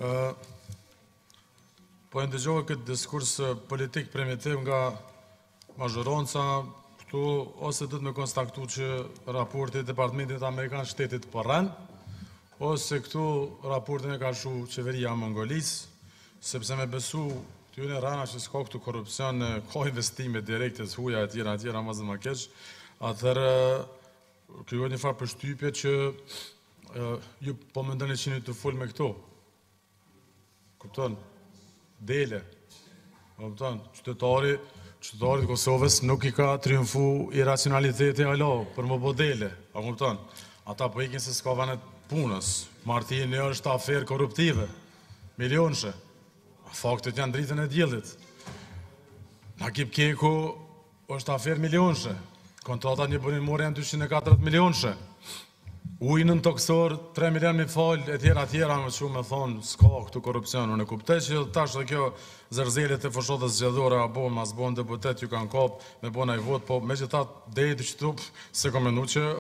Po e ndëgjova këtë diskurs politik primitiv nga mazhoronca këtu, ose dhëtë me konstatua që raporti Departamentit Amerikan Shtetit përren, ose këtu raportin e ka shu qeveria Mongolis, sepse me besu këtyre rana që s'ka këtu korupcion, ka investime direkte, s'huja e tjera, ma zë më keq, atëherë kjo një farë përshtypje që ju po më ndërni qini të full me këto. Kupton? Dele. Kupton? Qytetari të Kosovës nuk i ka triumfu iracionaliteti alo për më bo dele. Kupton? Ata po ikin se s'ka vanet punës. Martini është aferë korruptive. Milionëshe. Faktet janë dritën e djellit. Nakip Keku është aferë milionëshe. Kontratat një bërin morë janë 240 milionëshe. Ujnë në toksor, 3 milion me falë, e tjera, më që me thonë, s'ka këtu korupcion. Unë e kuptej që tash dhe kjo zërzelit e fëshotës zgjedhore, a bo, mas bo në deputet, ju kanë kapë, me bo në i vot, po me që ta dejtë që tup, se komenu që